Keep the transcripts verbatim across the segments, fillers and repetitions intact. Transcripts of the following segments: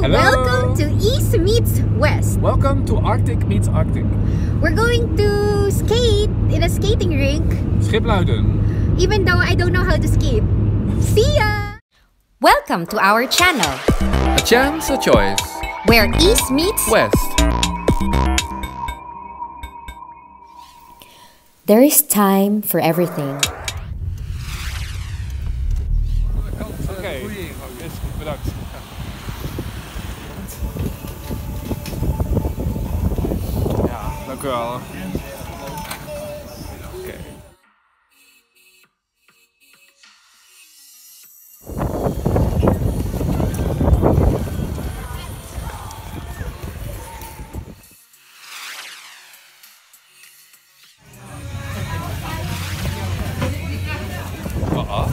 Hello. Welcome to East Meets West. Welcome to Arctic Meets Arctic. We're going to skate in a skating rink. Schipluiden. Even though I don't know how to skate. See ya! Welcome to our channel, A chance, a choice. where East meets West. There is time for everything. Oké, yes, bedankt. Ja, dank u wel. Oké. Uh-oh.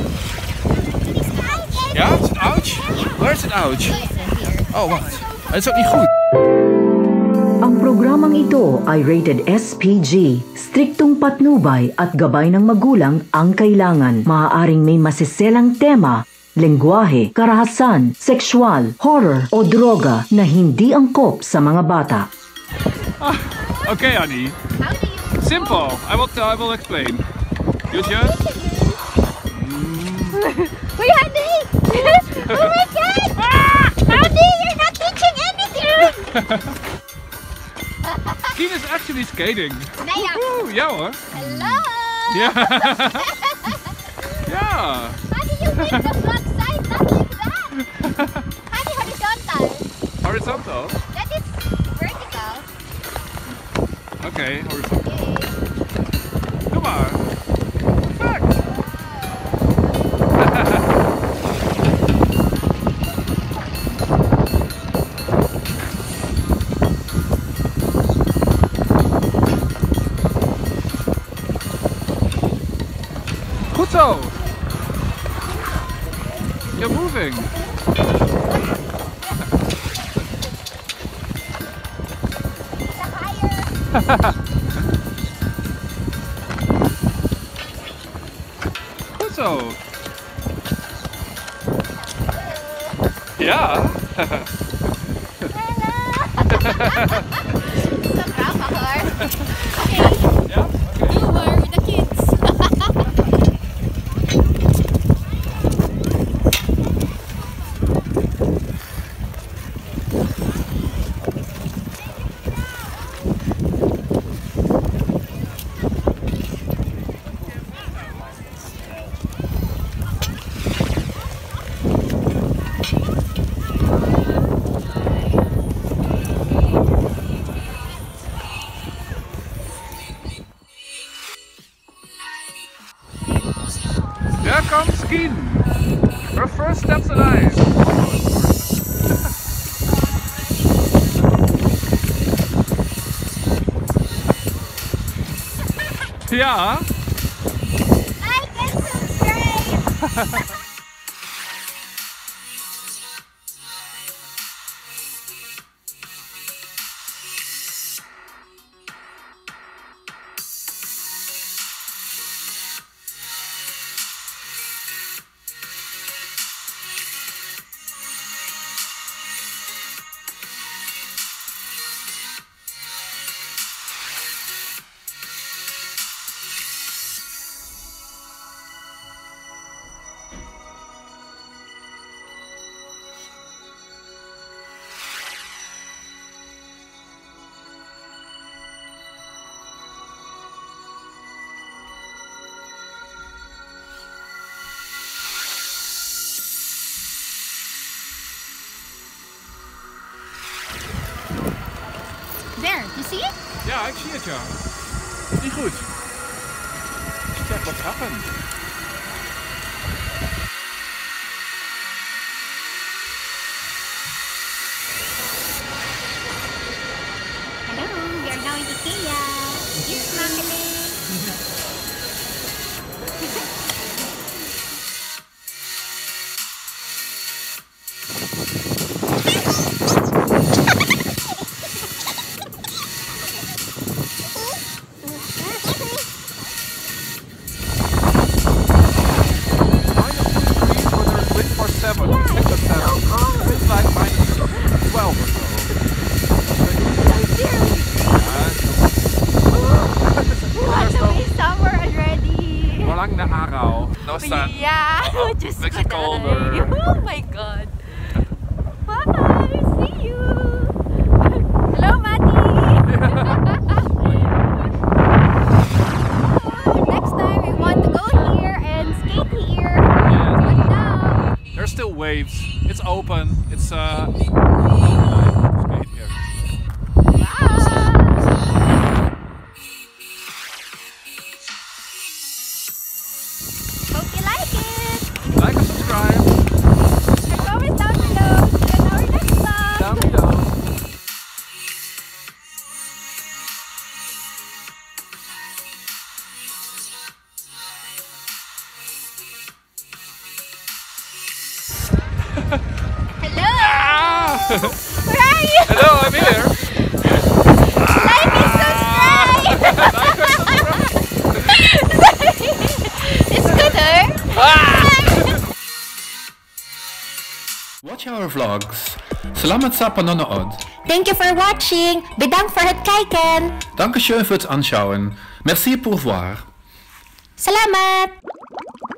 Ja, is het ouch? Waar is het ouch? Oh, wacht. Het is ook niet goed. Ang programang ito ay rated S P G. Striktong patnubay at gabay ng magulang ang kailangan. Maaaring may masiselang tema, lengguwahe, karahasan, sexual, horror o droga na hindi angkop sa mga bata. Ah, okay, Annie. Simple. I will, I will explain. You just... Wait, Andy! Oh my god! Ah! Andy, you're not teaching anything! Keen is actually skating. Naya! Woe, ja hoor. Hello! Ja. Ja. How do you make the flat side not like that? How do horizontal? Horizontal. That is vertical. Okay, horizontal. Doe maar. Perfect. Goed zo. You're moving. Goed zo. Ja. So drama hoor. Okay. Ja? Oké. Do more with the kids. There comes Keen. Her first steps alive. Ja. Like and subscribe. There, you see it? Ja, ik zie het ja. Niet goed. Check what's happened. Hello, we are now in IKEA. It's snorkeling. Seven, six or seven. It's like minus Diyos Makes ko, it colder. Day. Oh my God. Bye! See you! Hello, Mati! Next time we want to go here and skate here. Yeah. But now, There's still waves. It's open. It's uh. Skate here. bye! Hope you like it! Like and subscribe. And comment down below. See you in our next vlog. Down below. Hello! Ah! Where are you? Hello, I'm here. Life is so dry! It's good, eh? Watch our vlogs. Salamat sa panonood. Thank you for watching. Bedankt voor het kijken. Dankeschön fürs Anschauen. Merci pour voir. Salamat!